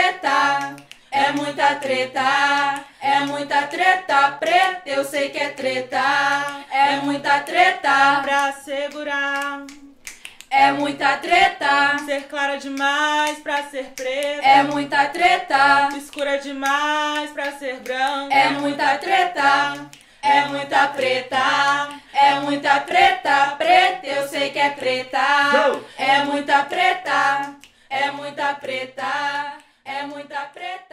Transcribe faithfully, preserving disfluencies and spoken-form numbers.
treta, é muita treta, é muita treta, preta, eu sei que é treta, é muita treta pra segurar. É muita treta, ser clara demais pra ser preta. É muita treta, escura demais pra ser branca. É muita treta, é muita preta, é muita preta, preta, eu sei que é preta. É muita preta, é muita preta, é muita preta.